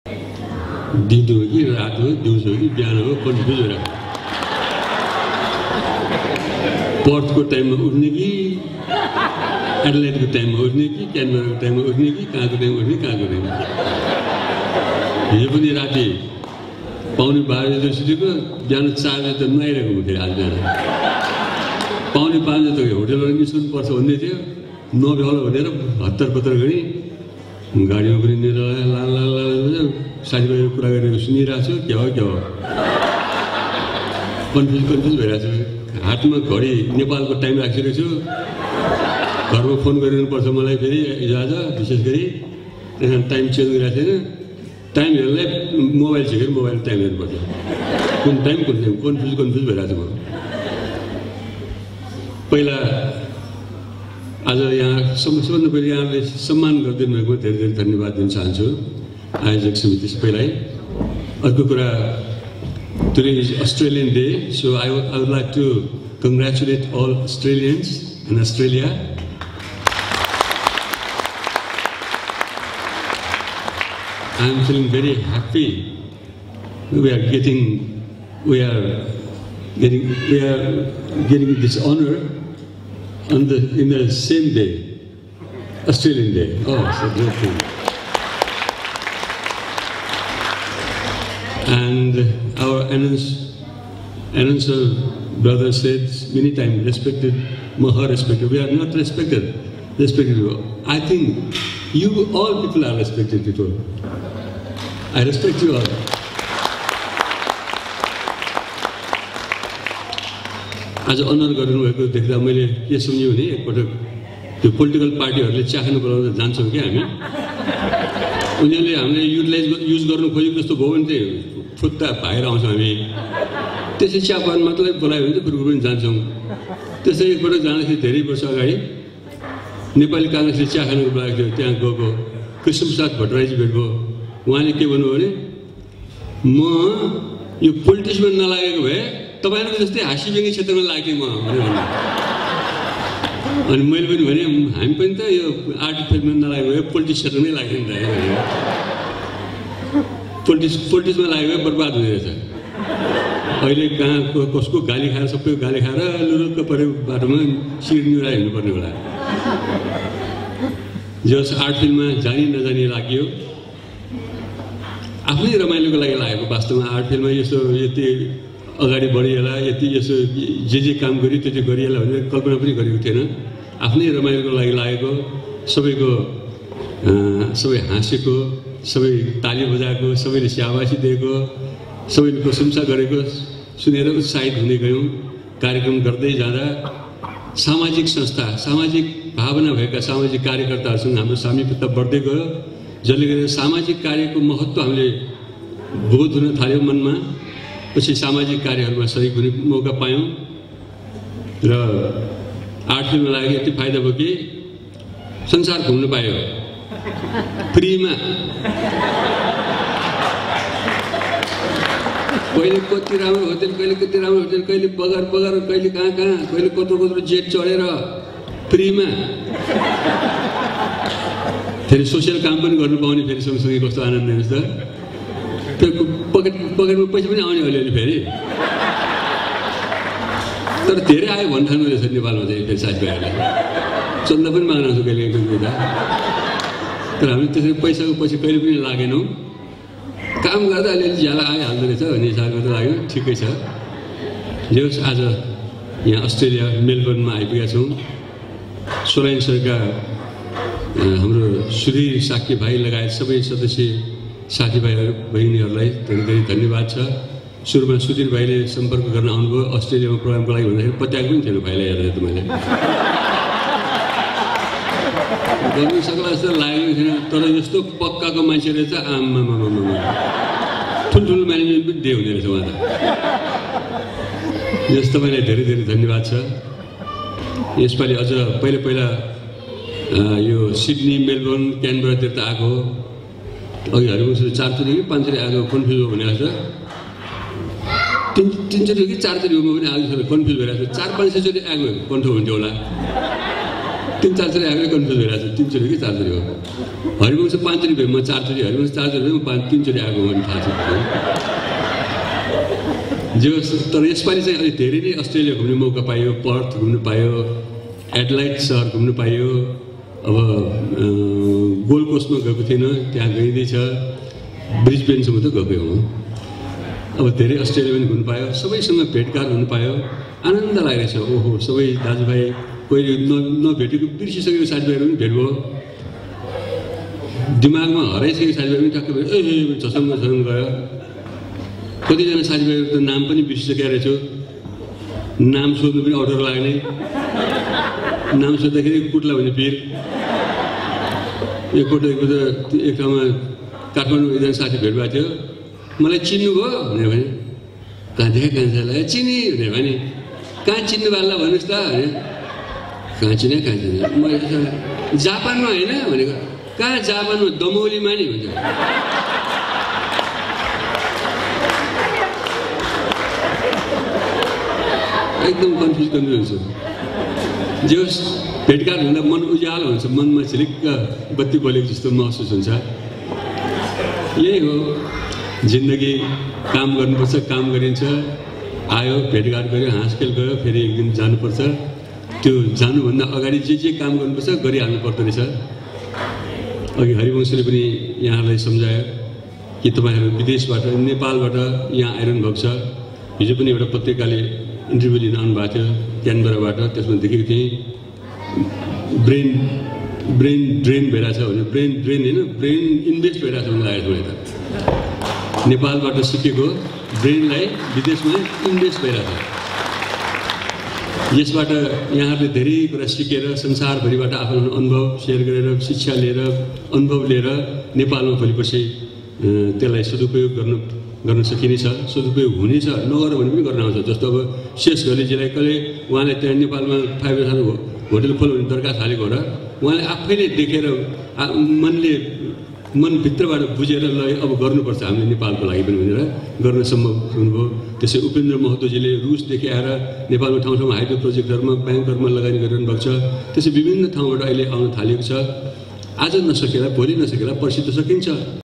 दिउँदो हो कि रात हो, दिउँसो हो कि बिहान हो, कन्फ्युज भइरहेको पर्थको टाइममा उठ्ने कि एडलाइडको टाइममा उठ्ने कि क्यानबराको टाइममा उठ्ने कि कहाँको टाइममा उठ्ने कहाँको टाइममा हिजो पनि राति 4:45 बजे सुतेको बिहान 4 बजे त नुहाइरहेको म फेरि आज बिहान 4:45 बजे त होटलबाट निस्कनु पर्छ भन्ने थियो नभ्याउला भनेर हत्तर पत्तर गरी गाडीमा पनि लाल साथीभाइको कुरा गरेको सुनिरहेको छु के हो कन्फ्युज भइरहेको छु हातमा घडी नेपालको टाइम राखिसकेको छु घरमा फोन गरिनुपर्छ मलाई फेरि हिजोआज विशेष गरी त्यहाँ टाइम चेन्ज गरिरहेको थिएन टाइम हेर्नलाई मोबाइल छ कि मोबाइल टाइम हेर्नुपर्छ कुन टाइम कन्फ्युज भइरहेको छु म पहिला आज यहाँ सबभन्दा पहिले यहाँले सम्मान गरिदिनु भएको धेरै धेरै धन्यवाद दिन चाहन्छु आयोजक समिति सबैलाई अर्को कुरा today is Australian Day so I would like to congratulate all Australians in Australia I am feeling very happy we are getting this honor in the same day, Australian Day. Oh, it's a great thing. And our announcer brother said many times, respected, Maha respected. We are not respected you. I think you all people are respected people. I respect you all. आज honour गर्नुभएको देख्दा मैले के सम्झेँ भने एकपटक त्यो political पार्टीहरूले चाख्नु बोलाउँदा जान्छौँ कि हामी उनीहरूले हामीले युज गर्नु खोजेको जस्तो भयो भने चाहिँ फुत्ता भागेर आउँछौँ हामी त्यसै चियापान मात्रै बोलायो भने चाहिँ गुरुकुल पनि जान्छौँ त्यसै एकपटक जाँदाखेरि धेरै वर्ष अगाडि नेपाली काङ्ग्रेसले चिया खानुको बोलाएको थियो त्यहाँ गएको कृष्णप्रसाद भट्टराईजी भेट भयो उहाँले के भन्नुभयो भने म यो पोलिटिक्समा नलागेको भए तपाईहरुको जस्तै हाँसीबेगी क्षेत्रमा लाग्थेँ म अनि मैले पनि भने हामी पनि त यो आर्ट फिल्ममा नलागेको भए पोलिटिक्स क्षेत्रमै लाग्थ्यौँ नि त पोलिटिक्समा लागेको भए बर्बाद हुने रहेछ अहिले कहाँ कसको गाली खाएर सबैको गाली खाएर लुरुक्क परेको बाटोमा सिट निहुरा हिँड्नुपर्ने होला जस आर्ट फिल्ममा जानी नजानी लाग्यो आफ्नै रमाइलोको लागि लागेको वास्तवमा आर्ट फिल्ममा यस्तो यति अगाडि बढिएला यति यसो जे काम गऱ्यो त्यो गरिएला भनेर कल्पना पनि गरेको थिएन आफ्नै रमाइलोको लागि लागेको सबै हाँसेको सबै ताली बजाएको सबैले स्याबासी दिएको सबैले प्रशंसा गरेको सुनेर उत्साहित हुँदै गयौँ कार्यक्रम गर्दै जाँदा सामाजिक संस्था सामाजिक भावना भएका सामाजिक कार्यकर्ताहरूसँग हाम्रो सामिप्यता बढ्दै गयो जसले गर्दा सामाजिक कार्यको महत्त्व हामीले बोध हुन थाल्यो मनमा पछि सामाजिक कार्यहरूमा सहयोग हुने मौका पायौँ र आर्ट फिल्ममा लागि यति फाइदा भयो कि संसार घुम्नु पायो फ्रीमा कहिले कति राम्रो होटेल कहिले कति राम्रो होटेल कहिले बगर कहिले कहाँ कहिले कत्रो जेट चढेर फ्रीमा फेरि सोसियल काम पनि गर्नु पाउने फेरि सँगसँगै कस्तो आनन्द हेर्नुहोस् त त्यो पकेटमा पैसा पनि आउने अलिअलि फेरि तर धेरै आयो भन्ठानु रहेछ नेपालमा चाहिँ फेरि साथीभाइहरूले चन्दा पनि माग्न आउँछ कहिले बेला तर हामी त्यसरी पैसाको पछि कहिले पनि लागेनौँ काम गर्दा अलिअलि ज्याला आइहाल्दो रहेछ भन्ने हिसाबमा त लाग्यो ठिकै छ जे होस् आज यहाँ अस्ट्रेलिया मेलबर्नमा आइपुगेका छौँ सोलाइन्सरका हाम्रो सुधीर साक्य भाइ लगायत सबै सदस्य साथीभाइहरू बहिनीहरूलाई धेरै धेरै धन्यवाद छ सुरुमा सुधीर भाइले सम्पर्क गर्न आउनुभयो अस्ट्रेलियामा प्रोग्रामको लागि भन्दाखेरि पत्याएको पनि थिएन भाइलाई हेरेर त मैले गर्नु सक्ला जस्तो लागेको थिएन तर यस्तो पक्काको मान्छे रहेछ आम्मा ठुल्ठुलो म्यानेजमेन्ट पनि दिए हुने रहेछ उहाँ त यस तपाईँलाई धेरै धेरै धन्यवाद छ यसपालि अझ पहिला यो सिडनी मेलबर्न क्यानबरातिर त आएको हो अघि हरिवंश 4 चोटि कि 5 चोटि आएको कन्फ्युज हो भनेको छ 3 चोटि कि 4 चोटि हो म पनि आएको छ कन्फ्युज भइरहेको छ 4-5 चोटि आएको कन्ठो हुन्थ्यो होला 3-4 चोटि आएकै कन्फ्युज भइरहेको छ 3 चोटि कि 4 चोटि हो हरिवंश 5 चोटि भयो म 4 चोटि हरिवंश 4 चोटि भयो म 3 चोटि आएको भने थाहा छ जे तर यसपालि चाहिँ अलि धेरै नै अस्ट्रेलिया घुम्ने मौका पाइयो पर्थ घुम्नु पाइयो एडलाइड सहर घुम्नु पाइयो अब गोल्ड कोस्टमा गएको थिएन त्यहाँ गइँदैछ ब्रिस्बेनसम्म त गएको हो अब धेरै अस्ट्रेलिया पनि घुम्नु पायो सबैसँग भेटघाट हुनु पायो आनन्द लागिरहेछ ओहो सबै दाजुभाइ कोही नभेटेको बिर्सिसकेको साथीभाइहरू पनि भेट भयो दिमागमा हराइसकेको साथीभाइ पनि टक्कै भयो झसङ्ग गयो कतिजना साथीभाइहरू त नाम पनि बिर्सिसकेको रहेछ नाम सोध्नु पनि अर्डर लाग्ने नाम सोद्धाखेरि कुट्ला भने पिर एकपल्ट एक ठाउँमा काठमाडौँ एकजना साथी भेट भएको थियो मलाई चिन्नु भयो भनेर भने कहाँ देखा कान्छालाई चिनी भनेर भने कहाँ चिन्नु बाल्ला भन्नुहोस् त कहाँ चिने मैले जापानमा होइन भनेको कहाँ जापानमा दमौलीमा नि भन्छ एकदम कन्फ्युज हुन्छ जे होस् भेटघाट हुँदा मन उज्यालो हुन्छ मनमा झिलिक्क बत्ती बलेको जस्तो महसुस हुन्छ यही हो जिन्दगी काम गर्नुपर्छ काम गरिन्छ आयो भेटघाट गऱ्यो हाँसखेल गयो फेरि एक दिन जानुपर्छ त्यो जानुभन्दा अगाडि जे काम गर्नुपर्छ गरिहाल्नु पर्दो रहेछ अघि हरिवंशले पनि यहाँलाई सम्झायो कि तपाईँहरू विदेशबाट नेपालबाट यहाँ आइरहनु भएको छ हिजो पनि एउटा पत्रिकाले इन्टरभ्यू लिन आउनुभएको थियो क्यानबराबाट त्यसमा देखेको थिएँ ब्रेन ड्रेन भइरहेछ भने ब्रेन ड्रेन होइन ब्रेन इन्भेस्ट भइरहेछ भन्ने लागेको छ मलाई त नेपालबाट सिकेको ब्रेनलाई विदेशमा इन्भेस्ट भइरहेछ यसबाट यहाँहरूले धेरै कुरा सिकेर संसारभरिबाट आफ्नो अनुभव सेयर गरेर शिक्षा लिएर अनुभव लिएर नेपालमा भोलिपर्सि त्यसलाई सदुपयोग गर्न सकिनेछ सदुपयोग हुनेछ नगर भने पनि गर्न आउँछ जस्तो अब शेष घलेजीलाई कहिले उहाँले त्यहाँ नेपालमा 5 स्टार होटल खोल्नु भने दरखास्त हालेको हो र उहाँले आफैले देखेर मनभित्रबाट बुझेर ल अब गर्नुपर्छ हामीले नेपालको लागि पनि भनेर गर्न सम्भव हुनुभयो त्यसै उपेन्द्र महतोजीले रुसदेखि आएर नेपालमा ठाउँ ठाउँमा हाइड्रो प्रोजेक्टहरूमा ब्याङ्कहरूमा लगानी गरिरहनु भएको छ त्यसै विभिन्न ठाउँबाट अहिले आउन थालेको छ आज नसकेला भोलि नसकेला पर्सि त सकिन्छ